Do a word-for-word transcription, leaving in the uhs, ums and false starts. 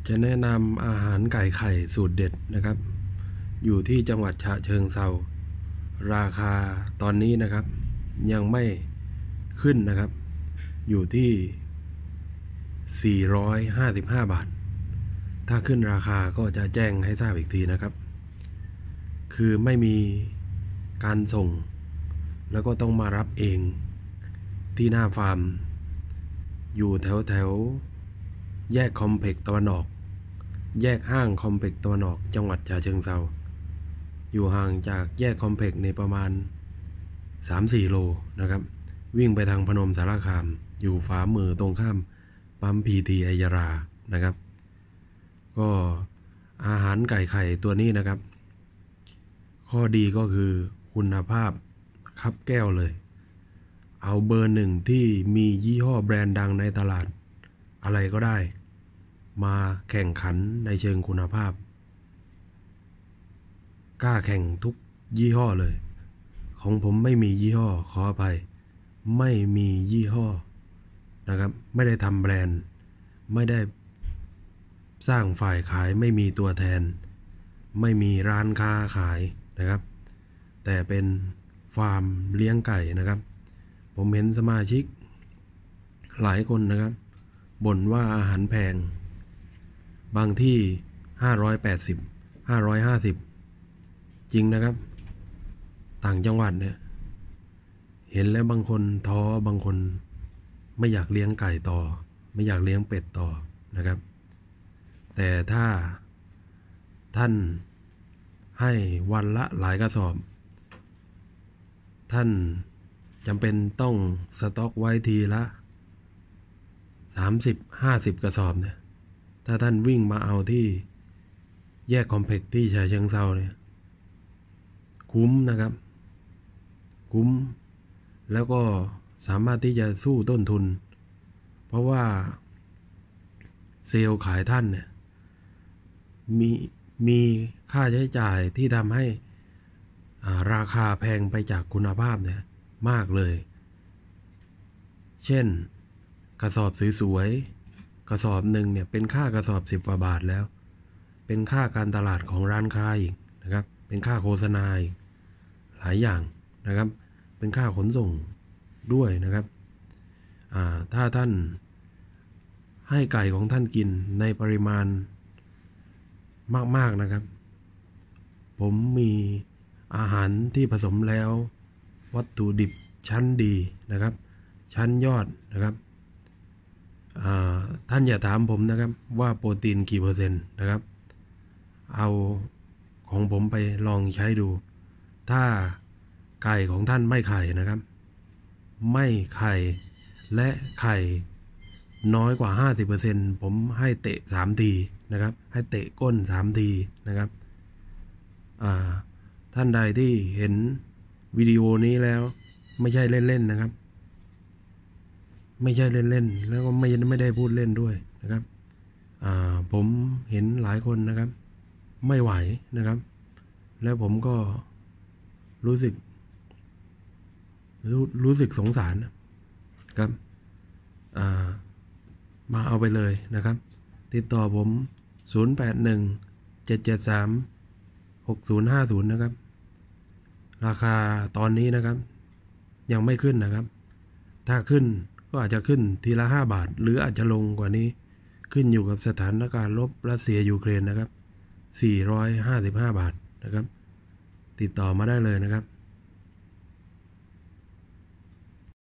จะแนะนำอาหารไก่ไข่สูตรเด็ดนะครับอยู่ที่จังหวัดฉะเชิงเทราราคาตอนนี้นะครับยังไม่ขึ้นนะครับอยู่ที่สี่ร้อยห้าสิบห้าบาทถ้าขึ้นราคาก็จะแจ้งให้ทราบอีกทีนะครับคือไม่มีการส่งแล้วก็ต้องมารับเองที่หน้าฟาร์มอยู่แถวแถวแยกคอมเพล็กซ์ตะวันออกแยกห้างคอมเพล็กซ์ตะวันออกจังหวัดฉะเชิงเทราอยู่ห่างจากแยกคอมเพล็กซ์ในประมาณ สามถึงสี่ โลนะครับวิ่งไปทางพนมสารคามอยู่ฝามือตรงข้ามปั๊มพีทีอัยรานะครับก็อาหารไก่ไข่ตัวนี้นะครับข้อดีก็คือคุณภาพคับแก้วเลยเอาเบอร์หนึ่งที่มียี่ห้อแบรนด์ดังในตลาดอะไรก็ได้มาแข่งขันในเชิงคุณภาพกล้าแข่งทุกยี่ห้อเลยของผมไม่มียี่ห้อขออภัยไม่มียี่ห้อนะครับไม่ได้ทำแบรนด์ไม่ได้สร้างฝ่ายขายไม่มีตัวแทนไม่มีร้านค้าขายนะครับแต่เป็นฟาร์มเลี้ยงไก่นะครับผมเห็นสมาชิกหลายคนนะครับบ่นว่าอาหารแพงบางที่ห้าร้อยแปดสิบ ห้าร้อยห้าสิบจริงนะครับต่างจังหวัดเนี่ยเห็นแล้วบางคนท้อบางคนไม่อยากเลี้ยงไก่ต่อไม่อยากเลี้ยงเป็ดต่อนะครับแต่ถ้าท่านให้วันละหลายกระสอบท่านจำเป็นต้องสต็อกไว้ทีละสามสิบ ห้าสิบกระสอบเนี่ยถ้าท่านวิ่งมาเอาที่แยกคอมเพล็กซ์ที่ฉะเชิงเทราเนี่ยคุ้มนะครับคุ้มแล้วก็สามารถที่จะสู้ต้นทุนเพราะว่าเซลล์ขายท่านเนี่ยมีมีค่าใช้จ่ายที่ทำให้ราคาแพงไปจากคุณภาพเนี่ยมากเลยเช่นกระสอบสวยๆกระสอบหนึ่งเนี่ยเป็นค่ากระสอบสิบกว่าบาทแล้วเป็นค่าการตลาดของร้านค้าอีกนะครับเป็นค่าโฆษณาอีกหลายอย่างนะครับเป็นค่าขนส่งด้วยนะครับถ้าท่านให้ไก่ของท่านกินในปริมาณมากๆนะครับผมมีอาหารที่ผสมแล้ววัตถุดิบชั้นดีนะครับชั้นยอดนะครับท่านอย่าถามผมนะครับว่าโปรตีนกี่เปอร์เซ็นต์นะครับเอาของผมไปลองใช้ดูถ้าไก่ของท่านไม่ไข่นะครับไม่ไข่และไข่น้อยกว่า ห้าสิบเปอร์เซ็นต์ ผมให้เตะสามทีนะครับให้เตะก้นสามทีนะครับท่านใดที่เห็นวิดีโอนี้แล้วไม่ใช่เล่นๆนะครับไม่ใช่เล่นๆแล้วก็ไม่ไม่ได้พูดเล่นด้วยนะครับผมเห็นหลายคนนะครับไม่ไหวนะครับแล้วผมก็รู้สึกรู้รู้สึกสงสารครับมาเอาไปเลยนะครับติดต่อผมศูนย์ แปด หนึ่ง เจ็ด เจ็ด สาม หก ศูนย์ ห้า ศูนย์นะครับราคาตอนนี้นะครับยังไม่ขึ้นนะครับถ้าขึ้นก็อาจจะขึ้นทีละห้าบาทหรืออาจจะลงกว่านี้ขึ้นอยู่กับสถานการณ์รบรัสเซียยูเครนนะครับสี่ร้อยห้าสิบห้าบาทนะครับติดต่อมาได้เลยนะครับ